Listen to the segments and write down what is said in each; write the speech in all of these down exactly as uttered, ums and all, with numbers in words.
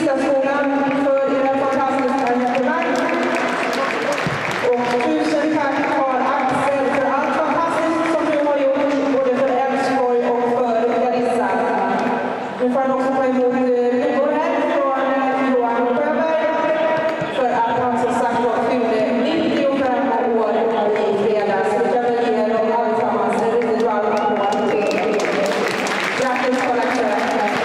Riksdagsskolan för era fantastiska engagemang. Och tusen tack har Axel för allt fantastiskt som du har gjort, både för Älvsborg och för Garissa. Nu får han också ta emot vykor här från Johan Sjöberg för att han som sagt var fyllde nittiofem år i fredags. Vi kan väl ge dem allesammans en riktigt varm applåd till. Grattis på läktaren.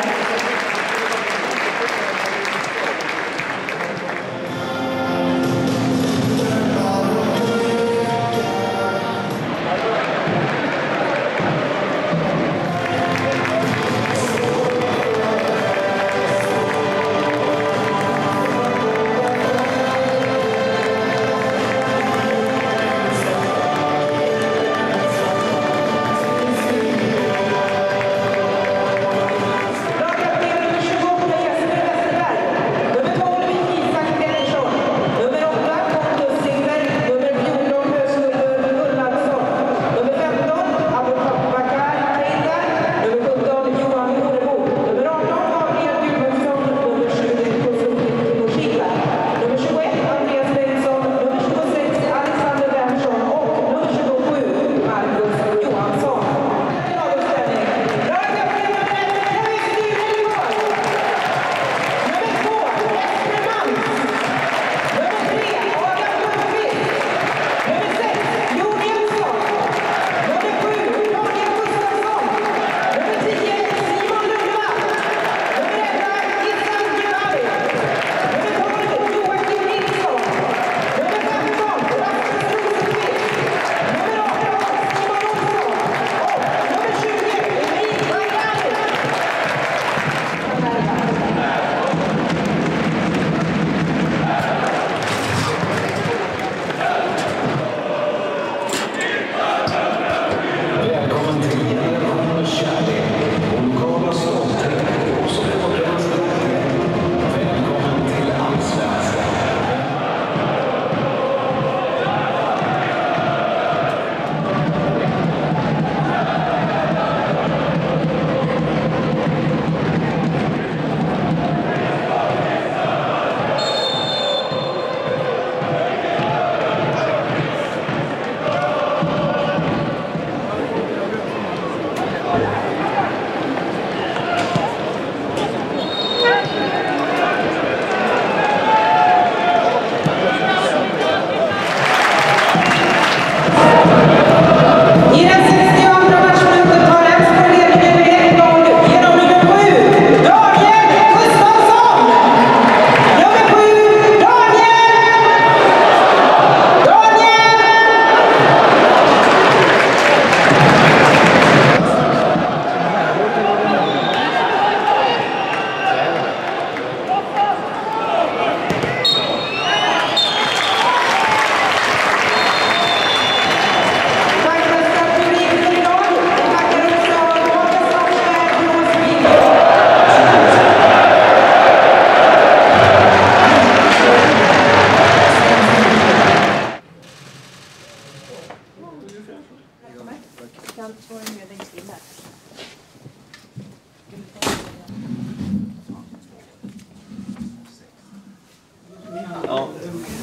Ja.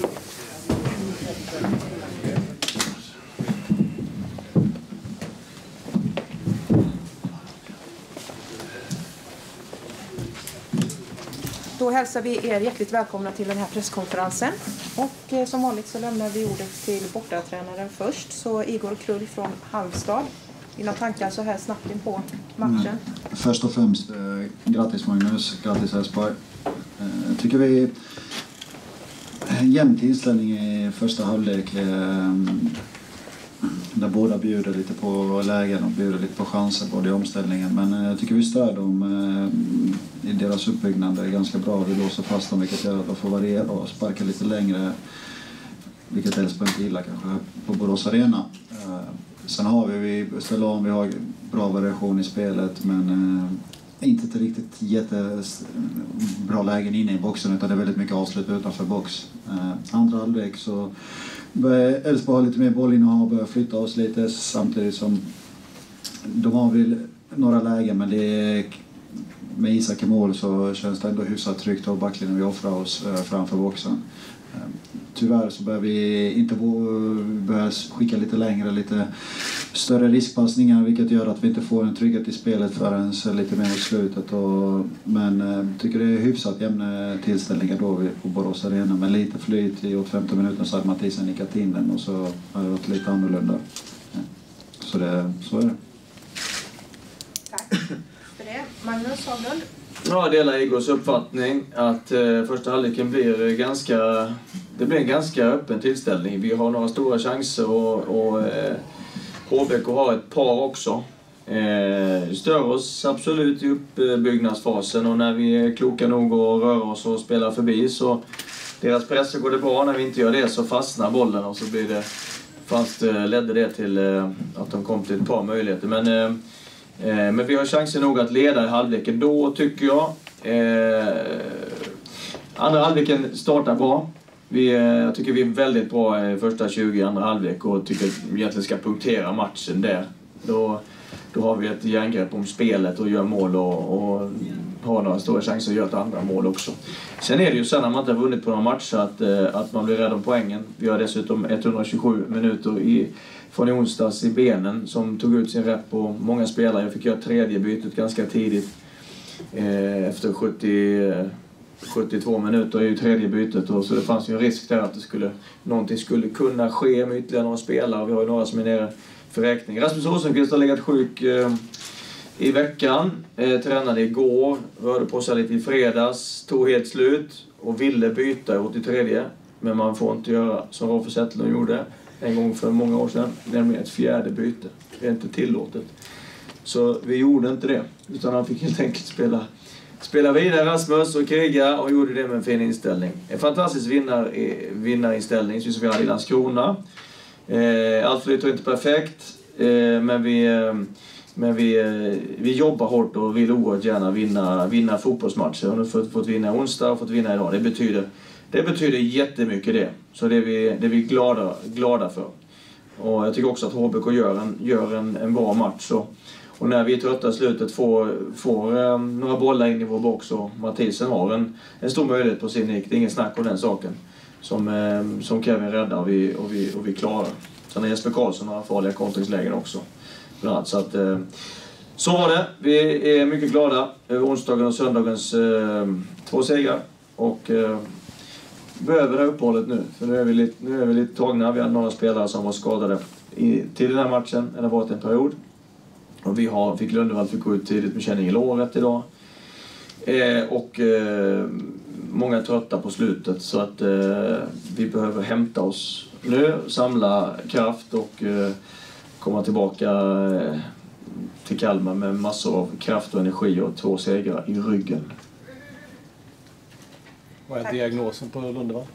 Då hälsar vi er hjärtligt välkomna till den här presskonferensen. Och eh, som vanligt så lämnar vi ordet till bortatränaren först. Så Igor Krull från Halmstad. Dina tankar så här snabbt in på matchen? Mm. Först och främst, eh, grattis Magnus, grattis Älvsborg. Eh, tycker vi jämn tillställning i första halvlek. Eh, där båda bjuder lite på lägen och bjuder lite på chanser både i omställningen. Men jag eh, tycker vi stör dem eh, i deras uppbyggnad. Det är ganska bra. Vi låser fast dem, vilket gör att de får variera och sparka lite längre. Vilket Älvsborg inte gillar kanske på Borås Arena. Eh, sen har vi, vi ställer om, vi har bra variation i spelet. Men eh, inte till riktigt jättebra lägen inne i boxen. Utan det är väldigt mycket avslut utanför box. Eh, andra halvlek så Älvsborg har lite mer bollinnehav, börjar flytta oss lite samtidigt som de har väl några lägen, men det är med Isak i mål så känns det ändå hyfsat tryggt av backlinjen vi offrar oss framför boxen. Tyvärr så börjar vi inte börja skicka lite längre, lite större riskpassningar, vilket gör att vi inte får en trygghet i spelet förrän lite mer mot slutet. Och, men jag tycker det är hyfsat jämna tillställningar då på Borås Arena, med lite flyt i åttiofemte minuten så hade Mathisen nickat in den och så har det varit lite annorlunda. Så, det, så är det. Tack för det. Magnus Haglund? Ja, jag delar Igors uppfattning att eh, första halvleken blir ganska, det blir en ganska öppen tillställning. Vi har några stora chanser och, och eh, H B K har ett par också. Eh, stör oss absolut i uppbyggnadsfasen, och när vi är kloka nog att röra oss och spela förbi så deras press går det bra. När vi inte gör det så fastnar bollen och så blir det, fast eh, ledde det till eh, att de kom till ett par möjligheter. Men eh, Men vi har chansen nog att leda i halvleken då, tycker jag. Eh, andra halvleken startar bra. Vi, jag tycker vi är väldigt bra i första tjugo i andra halvlek och tycker att vi egentligen ska punktera matchen där. Då, då har vi ett järngrepp om spelet och gör mål och, och har några stora chanser att göra ett andra mål också. Sen är det ju så när man inte har vunnit på några matcher att, att man blir rädd om poängen. Vi har dessutom etthundratjugosju minuter i från i onsdags i benen som tog ut sin rätt på många spelare. Jag fick göra tredje bytet ganska tidigt. Eh, efter sjuttio, sjuttiotvå minuter är ju tredje bytet. Och så det fanns ju en risk där att det skulle, någonting skulle kunna ske med ytterligare några spelare. Vi har ju några som är nere för räkning. Rasmus Rosenqvist har legat sjuk eh, i veckan. Eh, tränade igår, rörde på sig lite i fredags. Tog helt slut och ville byta åt i tredje. Men man får inte göra som Rolf Zetterlund gjorde en gång för många år sedan, nämligen ett fjärde byte. Det är inte tillåtet. Så vi gjorde inte det, utan han fick helt enkelt spela, spela vidare Rasmus och kriga, och gjorde det med en fin inställning. En fantastisk vinnar, vinnarinställning som vi hade i Landskrona. Eh, allt flyter inte perfekt, eh, men, vi, eh, men vi, eh, vi jobbar hårt och vill oerhört gärna vinna, vinna fotbollsmatcher. Och nu har vi fått vinna onsdag och fått vinna idag. Det betyder Det betyder jättemycket det. Så det är vi, det är vi glada, glada för. Och jag tycker också att H B K gör en, gör en, en bra match. Så. Och när vi är trötta i slutet får, får um, några bollar in i vår box. Och Mathisen har en, en stor möjlighet på sin nick. Det är ingen snack om den saken. Som, um, som Kevin räddar och vi, och vi, och vi klarar. Sen har Jesper Karlsson några farliga kontringslägen också. Så, att, uh, så var det. Vi är mycket glada över onsdagen och söndagens uh, två segrar. Och... Uh, behöver det här uppehållet nu, för nu är vi lite, nu är vi lite tagna. Vi har några spelare som var skadade i, till den här matchen, det har varit en period. Och vi har, fick Lundevall fick gå ut tidigt med känning i låret idag. Eh, och eh, många är trötta på slutet, så att eh, vi behöver hämta oss nu, samla kraft och eh, komma tillbaka eh, till Kalmar med massor av kraft och energi och två segrar i ryggen. Vad är diagnosen på Lundevall?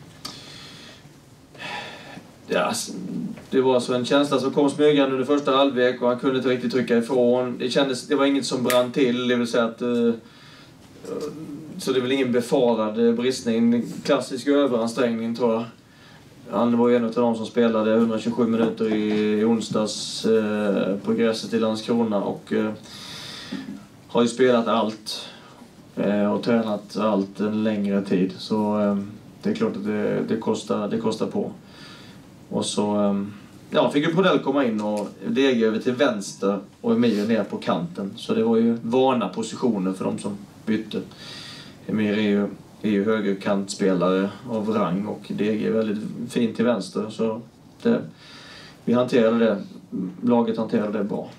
Ja, det var så en känsla som kom smygande under första halvlek och han kunde inte riktigt trycka ifrån. Det kändes, det var inget som brann till, det vill säga att uh, så det är väl ingen befarad bristning, en klassisk överansträngning tror jag. Han var en av de som spelade etthundratjugosju minuter i, i onsdags uh, på gräset i Landskrona och uh, har ju spelat allt. Och tränat allt en längre tid. Så eh, det är klart att det, det, kostar, det kostar på. Och så eh, ja, fick ju Podell komma in och Dege över till vänster och Emir ner på kanten. Så det var ju vana positioner för de som bytte. Emir är ju, är ju högerkantspelare av rang och Dege är väldigt fin till vänster. Så det, vi hanterade det, laget hanterade det bra.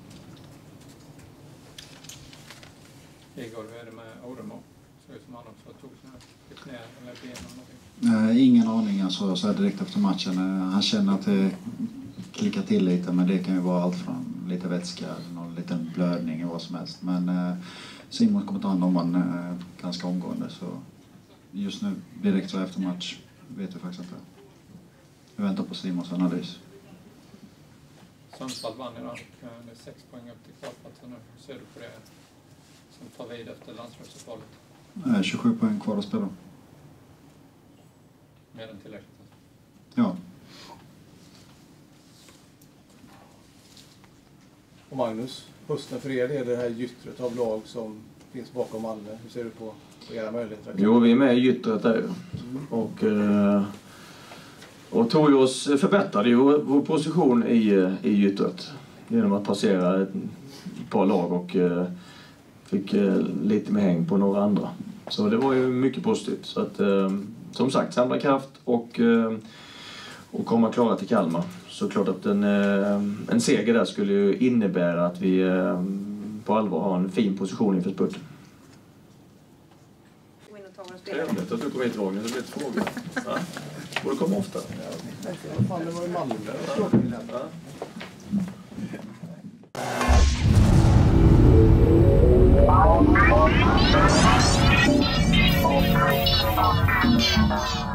Igor, hur är det med Oremo? Så ut som han också tog sina knä eller ben eller någonting. Eh, ingen aning alltså, så här direkt efter matchen. Eh, han känner att det klickar till lite, men det kan ju vara allt från lite vätska, någon liten blödning och vad som helst. Men eh, Simon kommer ta hand om han eh, ganska omgående, så just nu direkt så efter match vet vi faktiskt inte. Vi väntar på Simons analys. Sundsvall vann idag. Det är sex poäng upp till kvalplatsen nu. Ser du på det som tar vid efter landslagsuppehållet? Eh, tjugosju poäng kvar att spela. Mer än tillräckligt? Ja. Och Magnus, hösten för er är det här gyttret av lag som finns bakom Malmö. Hur ser du på, på era möjligheter? Jo, vi är med i Gyttret där. Och, eh, och tog oss, förbättrade ju vår position i, i Gyttret genom att passera ett par lag och eh, fick eh, lite med häng på några andra. Så det var ju mycket positivt. Så att, eh, som sagt, samla kraft och, eh, och komma klara till Kalmar. Så klart att en, eh, en seger där skulle ju innebära att vi eh, på allvar har en fin position inför spurten. Trevligt att du kom hit, Roger. Det blir ett fråga. Ja. Borde komma ofta. Ja, vad fan, det var ju Malmö. Ja.